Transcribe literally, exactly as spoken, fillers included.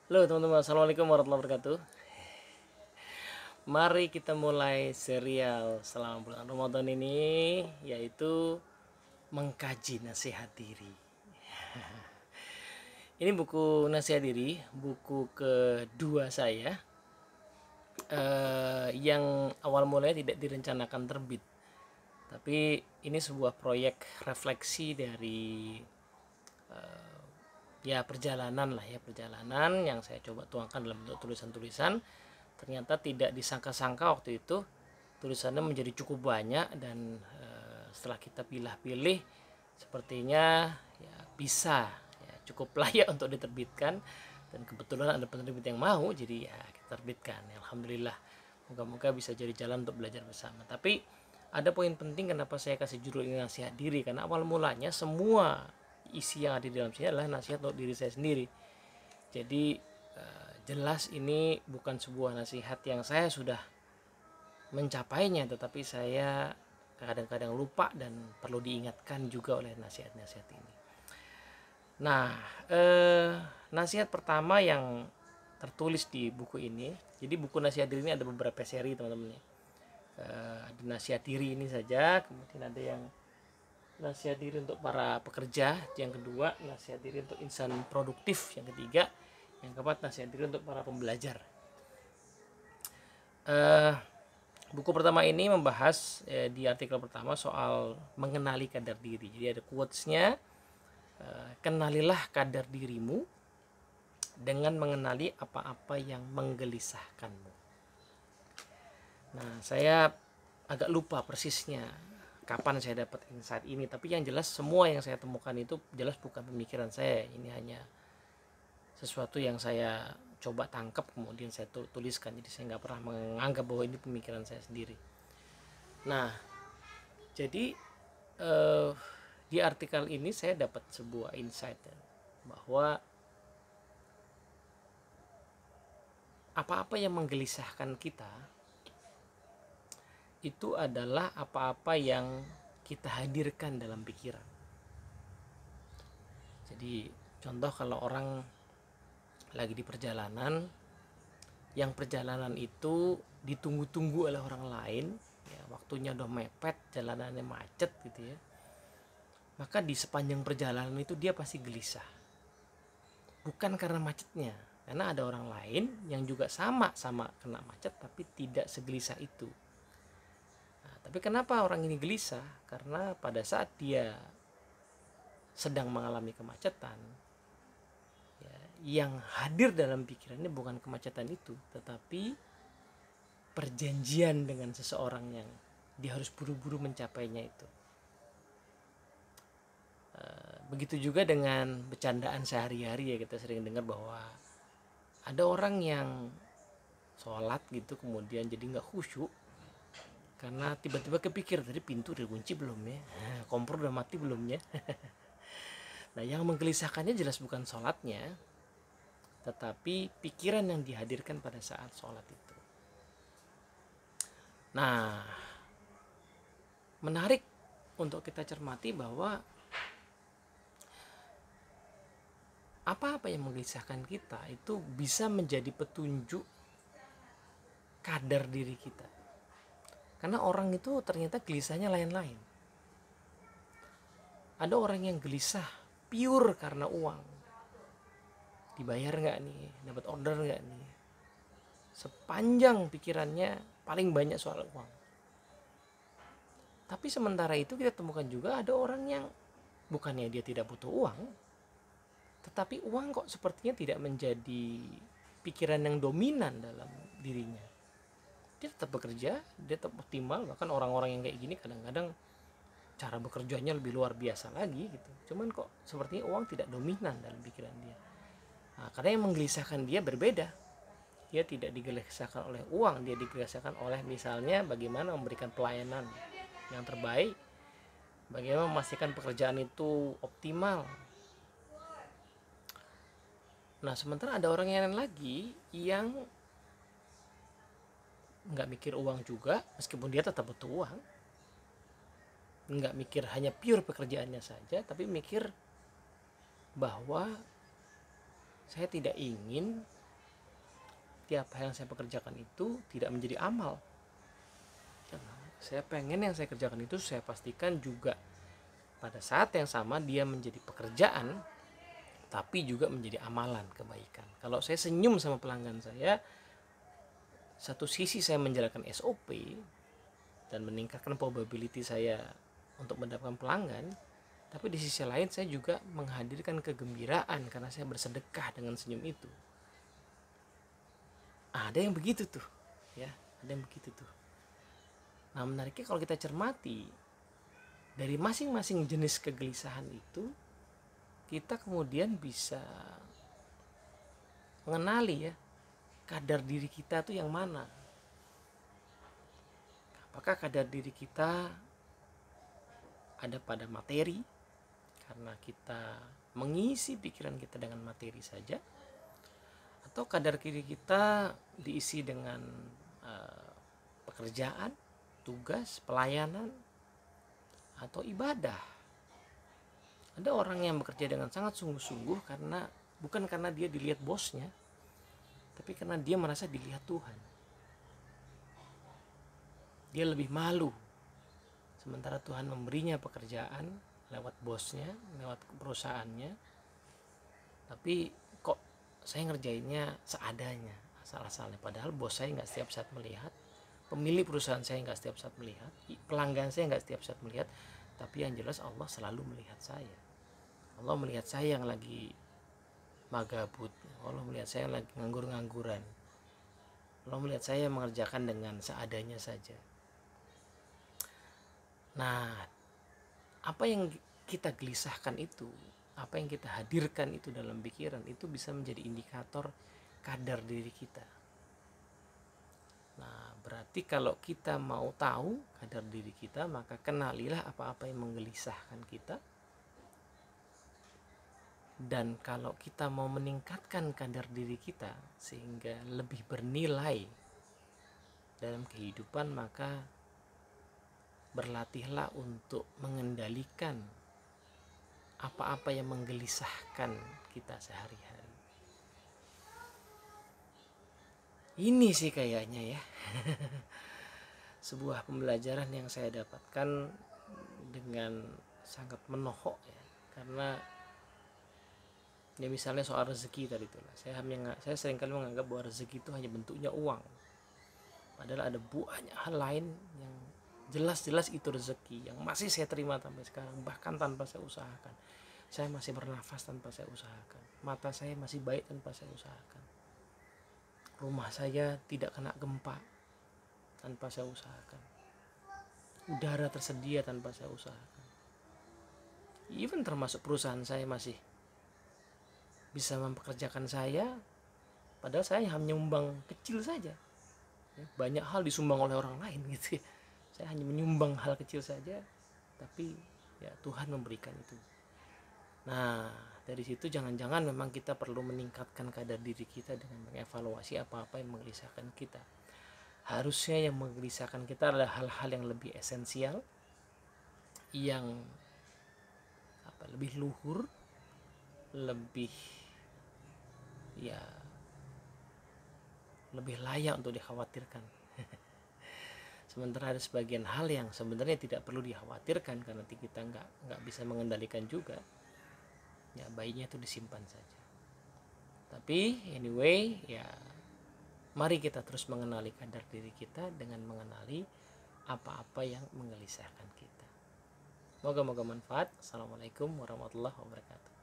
Halo teman-teman, assalamualaikum warahmatullahi wabarakatuh. Mari kita mulai serial selama bulan Ramadan ini, yaitu mengkaji nasihat diri. Ini buku nasihat diri, buku kedua saya, eh, yang awal mulanya tidak direncanakan terbit, tapi ini sebuah proyek refleksi dari ya perjalanan lah ya perjalanan yang saya coba tuangkan dalam bentuk tulisan-tulisan. Ternyata tidak disangka-sangka waktu itu tulisannya menjadi cukup banyak, dan e, setelah kita pilih-pilih sepertinya ya bisa ya cukup layak untuk diterbitkan, dan kebetulan ada penerbit yang mau, jadi ya kita terbitkan. Alhamdulillah, moga-moga bisa jadi jalan untuk belajar bersama. Tapi ada poin penting kenapa saya kasih judul ini nasihat diri, karena awal mulanya semua isi yang ada di dalam sini adalah nasihat untuk diri saya sendiri. Jadi eh, jelas ini bukan sebuah nasihat yang saya sudah mencapainya, tetapi saya kadang-kadang lupa dan perlu diingatkan juga oleh nasihat-nasihat ini. Nah, eh, nasihat pertama yang tertulis di buku ini, jadi buku nasihat diri ini ada beberapa seri teman-teman ya. Eh, ada nasihat diri ini saja, kemudian ada yang nasihat diri untuk para pekerja, yang kedua nasihat diri untuk insan produktif, yang ketiga, yang keempat nasihat diri untuk para pembelajar. Uh, buku pertama ini membahas eh, di artikel pertama soal mengenali kadar diri. Jadi ada quotesnya, uh, kenalilah kadar dirimu dengan mengenali apa-apa yang menggelisahkanmu. Nah, saya agak lupa persisnya kapan saya dapat insight ini, tapi yang jelas semua yang saya temukan itu jelas bukan pemikiran saya. Ini hanya sesuatu yang saya coba tangkap kemudian saya tuliskan, jadi saya nggak pernah menganggap bahwa ini pemikiran saya sendiri. Nah, jadi eh, di artikel ini saya dapat sebuah insight ya, bahwa apa-apa yang menggelisahkan kita itu adalah apa-apa yang kita hadirkan dalam pikiran. Jadi contoh, kalau orang lagi di perjalanan, yang perjalanan itu ditunggu-tunggu oleh orang lain ya, waktunya udah mepet, jalanannya macet gitu ya, maka di sepanjang perjalanan itu dia pasti gelisah, bukan karena macetnya, karena ada orang lain yang juga sama-sama kena macet tapi tidak segelisah itu. Nah, tapi kenapa orang ini gelisah? Karena pada saat dia sedang mengalami kemacetan, yang hadir dalam pikirannya bukan kemacetan itu, tetapi perjanjian dengan seseorang yang dia harus buru-buru mencapainya itu. Begitu juga dengan bercandaan sehari-hari ya, kita sering dengar bahwa ada orang yang sholat gitu kemudian jadi nggak khusyuk karena tiba-tiba kepikir, tadi pintu udah kunci belum ya, kompor udah mati belum ya. Nah, yang menggelisahkannya jelas bukan sholatnya, tetapi pikiran yang dihadirkan pada saat sholat itu. Nah, menarik untuk kita cermati bahwa apa-apa yang menggelisahkan kita itu bisa menjadi petunjuk kadar diri kita. Karena orang itu ternyata gelisahnya lain-lain. Ada orang yang gelisah pure karena uang. Dibayar nggak nih, dapat order nggak nih, sepanjang pikirannya paling banyak soal uang. Tapi sementara itu kita temukan juga ada orang yang bukannya dia tidak butuh uang, tetapi uang kok sepertinya tidak menjadi pikiran yang dominan dalam dirinya. Dia tetap bekerja, dia tetap optimal, bahkan orang-orang yang kayak gini kadang-kadang cara bekerjanya lebih luar biasa lagi gitu. Cuman kok sepertinya uang tidak dominan dalam pikiran dia. Nah, karena yang menggelisahkan dia berbeda. Dia tidak digelisahkan oleh uang, dia digelisahkan oleh misalnya bagaimana memberikan pelayanan yang terbaik, bagaimana memastikan pekerjaan itu optimal. Nah, sementara ada orang yang lain lagi yang nggak mikir uang juga, meskipun dia tetap butuh uang, nggak mikir hanya pure pekerjaannya saja, tapi mikir bahwa Saya tidak ingin tiap hal yang saya pekerjakan itu tidak menjadi amal. Saya pengen yang saya kerjakan itu saya pastikan juga pada saat yang sama dia menjadi pekerjaan, tapi juga menjadi amalan kebaikan. Kalau saya senyum sama pelanggan saya, satu sisi saya menjalankan S O P dan meningkatkan probability saya untuk mendapatkan pelanggan, tapi di sisi lain saya juga menghadirkan kegembiraan karena saya bersedekah dengan senyum itu. Ada yang begitu tuh, ya, ada yang begitu tuh. Nah, menariknya kalau kita cermati dari masing-masing jenis kegelisahan itu, kita kemudian bisa mengenali ya kadar diri kita tuh yang mana. Apakah kadar diri kita ada pada materi karena kita mengisi pikiran kita dengan materi saja, atau kadar diri kita diisi dengan uh, pekerjaan, tugas, pelayanan, atau ibadah. Ada orang yang bekerja dengan sangat sungguh-sungguh karena bukan karena dia dilihat bosnya, tapi karena dia merasa dilihat Tuhan. Dia lebih malu, sementara Tuhan memberinya pekerjaan lewat bosnya, lewat perusahaannya, tapi kok saya ngerjainnya seadanya, asal-asalnya. Padahal bos saya nggak setiap saat melihat, pemilik perusahaan saya nggak setiap saat melihat, pelanggan saya nggak setiap saat melihat, tapi yang jelas Allah selalu melihat saya. Allah melihat saya yang lagi magabut, Allah melihat saya yang lagi nganggur-ngangguran, Allah melihat saya mengerjakan dengan seadanya saja. Nah, apa yang kita gelisahkan itu, apa yang kita hadirkan itu dalam pikiran, itu bisa menjadi indikator kadar diri kita. Nah, berarti kalau kita mau tahu kadar diri kita, maka kenalilah apa-apa yang menggelisahkan kita. Dan kalau kita mau meningkatkan kadar diri kita sehingga lebih bernilai dalam kehidupan, maka berlatihlah untuk mengendalikan apa-apa yang menggelisahkan kita sehari-hari. Ini sih kayaknya ya sebuah pembelajaran yang saya dapatkan dengan sangat menohok ya, karena ya misalnya soal rezeki tadi itu lah, saya hanya saya seringkali menganggap bahwa rezeki itu hanya bentuknya uang, padahal ada banyak hal lain yang jelas-jelas itu rezeki yang masih saya terima sampai sekarang, bahkan tanpa saya usahakan. Saya masih bernafas tanpa saya usahakan, mata saya masih baik tanpa saya usahakan, rumah saya tidak kena gempa tanpa saya usahakan, udara tersedia tanpa saya usahakan, even termasuk perusahaan saya masih bisa mempekerjakan saya, padahal saya hanya menyumbang kecil saja. Banyak hal disumbang oleh orang lain gitu ya. Saya hanya menyumbang hal kecil saja, tapi ya Tuhan memberikan itu. Nah, dari situ jangan-jangan memang kita perlu meningkatkan kadar diri kita dengan mengevaluasi apa-apa yang menggelisahkan kita. Harusnya yang menggelisahkan kita adalah hal-hal yang lebih esensial, yang apa, lebih luhur, lebih ya lebih layak untuk dikhawatirkan. Sementara ada sebagian hal yang sebenarnya tidak perlu dikhawatirkan karena kita nggak nggak bisa mengendalikan juga, ya baiknya itu disimpan saja. Tapi anyway, ya mari kita terus mengenali kadar diri kita dengan mengenali apa-apa yang menggelisahkan kita. Moga-moga manfaat. Assalamualaikum warahmatullahi wabarakatuh.